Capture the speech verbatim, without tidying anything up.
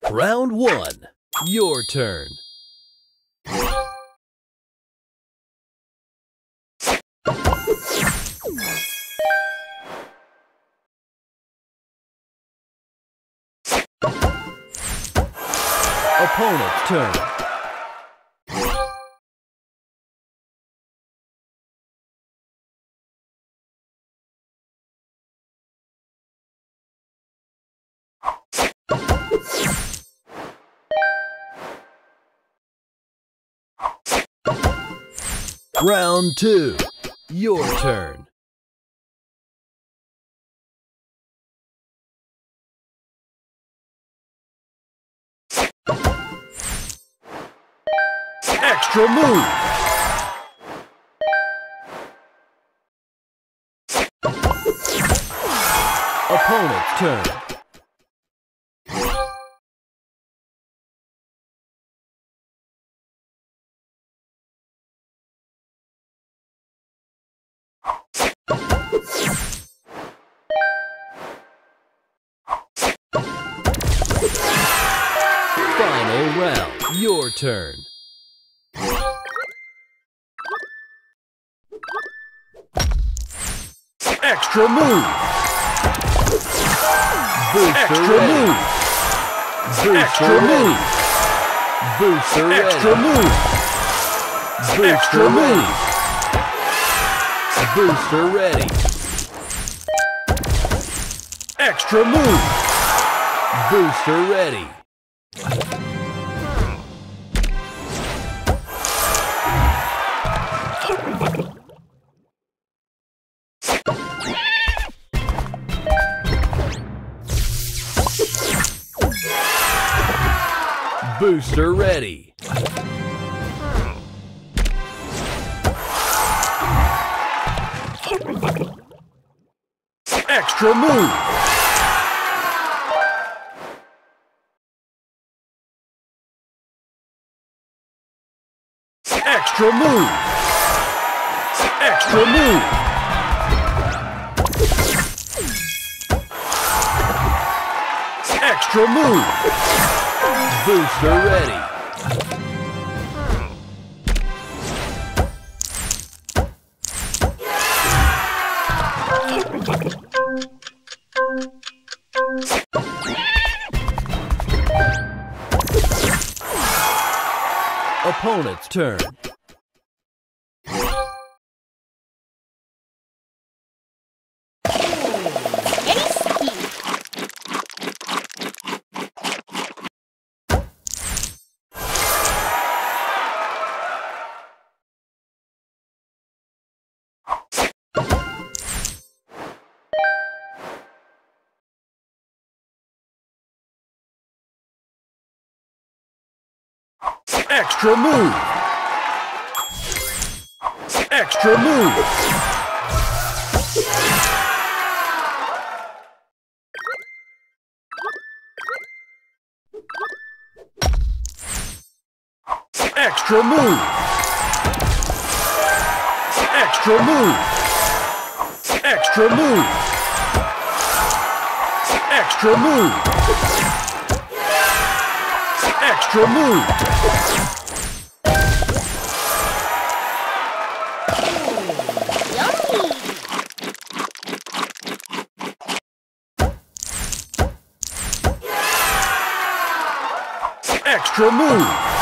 Round one. Your turn. Opponent's turn. Round two. Your turn. Extra move. Opponent's turn. Final round. Your turn. Extra move. Booster Extra ready. Move. Booster Extra ready. Move. Booster Extra ready. Move. Booster Extra ready. Move. Booster ready. Extra move. Booster ready. Booster ready. Extra move. Extra move. Extra move. Extra move. Booster ready. Opponent's turn. Extra move. Extra move. Extra move. Extra move. Extra move. Extra move. Extra move. Extra move.